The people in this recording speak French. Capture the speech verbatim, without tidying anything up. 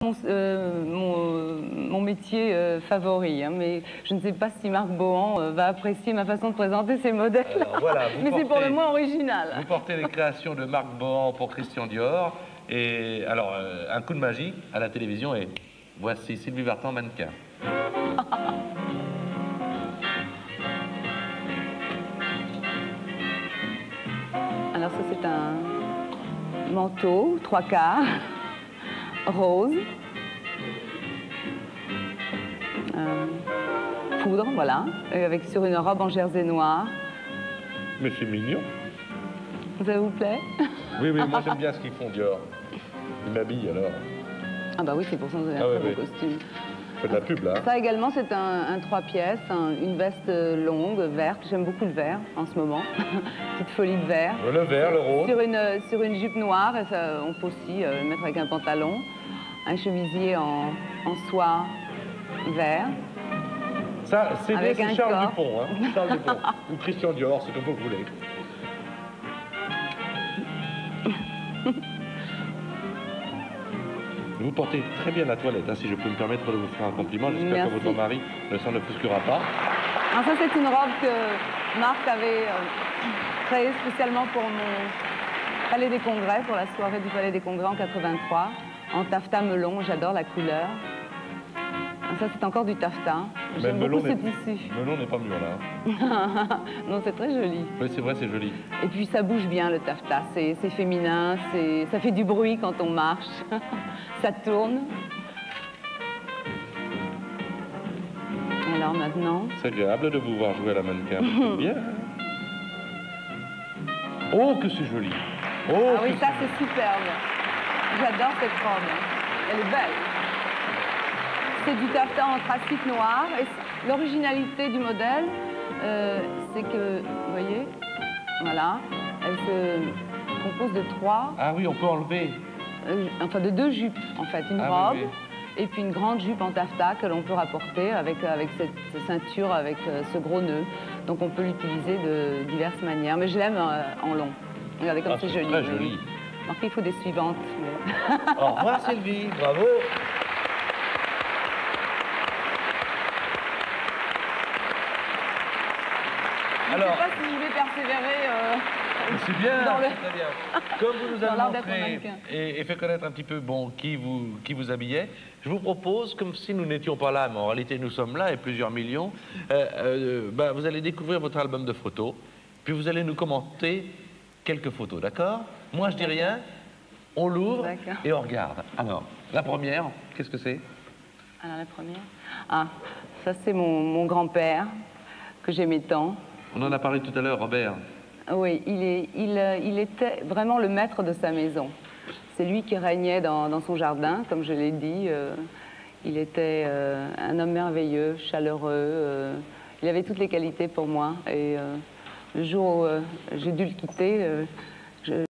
Mon, euh, mon, mon métier euh, favori, hein, mais je ne sais pas si Marc Bohan euh, va apprécier ma façon de présenter ses modèles. Alors, voilà, mais c'est pour le moins original. Vous portez les créations de Marc Bohan pour Christian Dior. Et alors, euh, un coup de magie à la télévision et voici Sylvie Vartan, mannequin. Alors ça c'est un manteau, trois quarts, rose, euh, poudre, voilà, et avec sur une robe en jersey noir. Mais c'est mignon. Ça vous plaît? Oui, oui, moi j'aime bien ce qu'ils font Dior. Ils m'habillent alors. Ah bah oui, c'est pour ça que vous avez ah, un oui, très oui. beau costume. Fait de la pub là. Ça également c'est un, un trois pièces, un, une veste longue, verte. J'aime beaucoup le vert en ce moment. Petite folie de vert. Le vert, le rose. Sur une, sur une jupe noire, et ça, on peut aussi euh, le mettre avec un pantalon. Un chemisier en, en soie vert. Ça, c'est Charles corps. Dupont, hein. Charles Dupont. Ou Christian Dior, c'est comme vous voulez. Vous portez très bien la toilette, hein, si je peux me permettre de vous faire un compliment. J'espère que votre mari ne s'en offusquera pas. Alors ça, c'est une robe que Marc avait euh, créée spécialement pour mon Palais des Congrès, pour la soirée du Palais des Congrès en quatre-vingt-trois, en taffetas melon. J'adore la couleur. Alors ça, c'est encore du taffetas. J'aime beaucoup ce tissu. Melon n'est pas mûr là. Non, c'est très joli. Oui, c'est vrai, c'est joli. Et puis ça bouge bien le taffetas. C'est féminin, ça fait du bruit quand on marche. Ça tourne. Alors maintenant... C'est agréable de vous voir jouer à la mannequin. C'est bien. Oh, que c'est joli. Oh, ah oui, ça c'est superbe. J'adore cette robe. Elle est belle. C'est du taffetas anthracite noir. Et l'originalité du modèle, euh, c'est que, vous voyez, voilà, elle se compose de trois... Ah oui, on peut enlever. Euh, enfin, de deux jupes, en fait. Une ah, robe, oui, oui. et puis une grande jupe en taffetas que l'on peut rapporter avec, avec cette ceinture, avec euh, ce gros nœud. Donc on peut l'utiliser de diverses manières. Mais je l'aime euh, en long. Regardez comme ah, c'est joli. Très joli. Marquez, il faut des suivantes. Mais... Au revoir Sylvie, bravo. Je ne sais pas si je vais persévérer. Euh... C'est bien, Dans le... c'est très bien. Comme vous nous avez montré et, et fait connaître un petit peu bon, qui, vous, qui vous habillait, je vous propose, comme si nous n'étions pas là, mais en réalité nous sommes là et plusieurs millions, euh, euh, ben, vous allez découvrir votre album de photos, puis vous allez nous commenter quelques photos, d'accord? Moi je dis rien, on l'ouvre et on regarde. Alors, la première, qu'est-ce que c'est? Alors la première, ah, ça c'est mon, mon grand-père, que j'aimais tant. On en a parlé tout à l'heure, Robert. Oui, il, est, il, il était vraiment le maître de sa maison. C'est lui qui régnait dans, dans son jardin, comme je l'ai dit. Euh, il était euh, un homme merveilleux, chaleureux. Euh, il avait toutes les qualités pour moi. Et euh, le jour où euh, j'ai dû le quitter, euh, je,